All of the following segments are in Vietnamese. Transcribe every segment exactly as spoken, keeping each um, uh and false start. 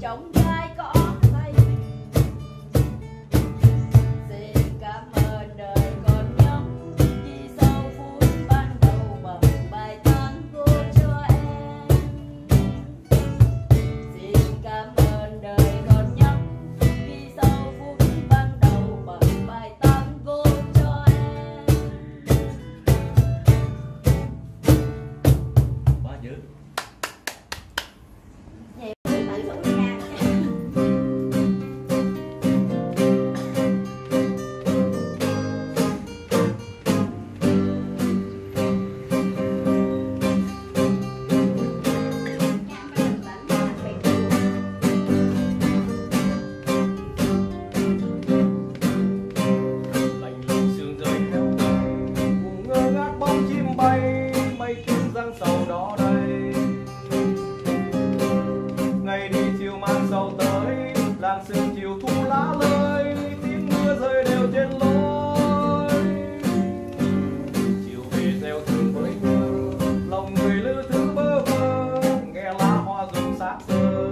chồng trai có thay. Xin cảm ơn đời còn nhắm vì sau phút ban đầu bằng bài tango cho em. Xin cảm ơn đời còn nhắm vì sau phút ban đầu bằng bài tango cho em. Quá dữ. Vậy tự thử nha. Lạnh lùng sương rơi theo ngày, cùng ngơ ngác bóng chim bay, mây tím giăng sầu đó đây. Ngày đi chiều mang sầu tới, làng sương chiều thu lá lơi, tiếng mưa rơi đều trên lối. Chiều về gieo thương với mơ, lòng người lữ thứ bơ vơ, nghe lá hoa rụng xác sơ.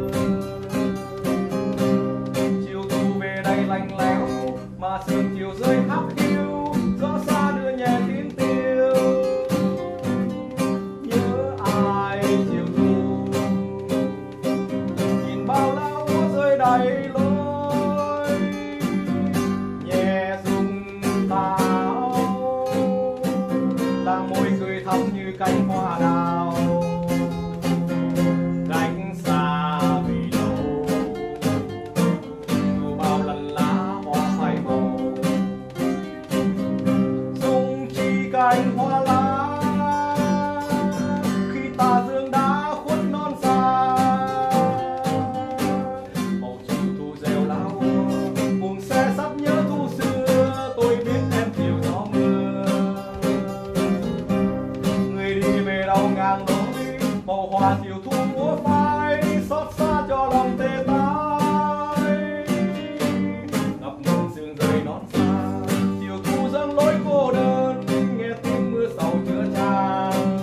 Chiều thu về đây lạnh lẽo, mà sương chiều rơi hắt hiu, gió xa đưa nhẹ tiếng tiêu. Nhớ ai chiều thu, nhìn bao lá úa rơi đầy lối, nhẹ rung táo, làng môi cười thắm như cánh hoa đào. Cách xa vì đâu, dù bao lần lá hoa phai màu, dung chi cành hoa lá khi tà dương đã khuất non xa. Màu chiều thu reo lá úa, buồng xe sắp nhớ thu xưa, tôi biết em chiều gió mưa. Người đi về đâu ngàn lối, màu hoa chiều thu múa phai, xót xa cho lòng tê tái. Ngập ngừng sương rơi non xa, chiều thu dâng lối cô đơn, nghe tiếng mưa sầu chứa chan.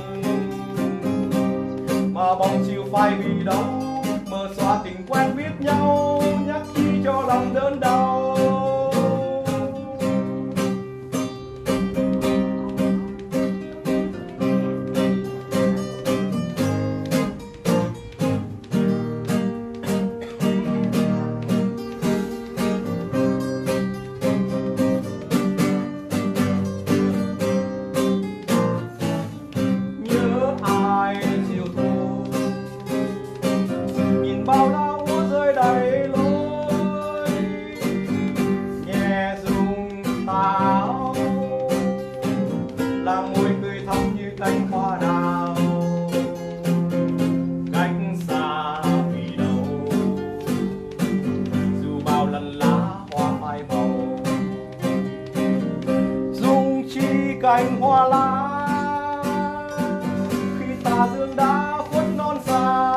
Mà bóng chiều phai vì đâu, mờ xóa tình quen biết nhau, nhắc chi cho lòng đớn đau. Nhớ ai chiều thu, nhìn bao lá úa rơi đầy lối, nhẹ rung táo, làng môi cười thắm như cánh hoa đào. Cách xa vì đâu, dù bao lần lá hoa phai màu, dung chi cành hoa lá khi tà dương đã khuất non xa.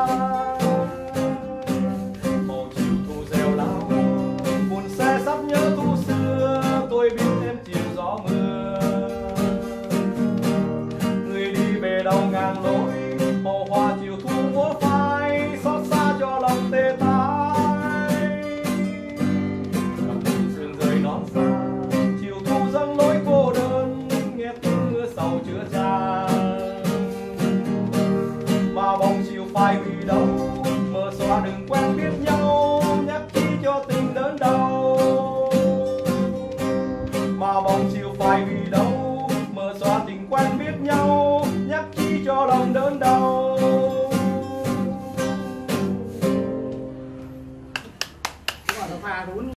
Màu chiều thu reo lá úa, buồn xe sắp nhớ thu xưa, tôi biết em chiều gió mưa. Người đi về đâu ngàn lối, màu hoa chiều thu múa phai, xót xa cho lòng tê tái. Ngập ngừng sương rơi non xa, chiều thu dâng lối cô đơn, nghe tiếng mưa sầu chứa chan. Mà bóng chiều phai vì đâu, mờ xóa đừng quen biết nhau, nhắc chi cho tình đớn đau. Mà bóng chiều phai vì đâu, mờ xóa tình quen biết nhau, nhắc chi cho lòng đớn đau. Pha đúng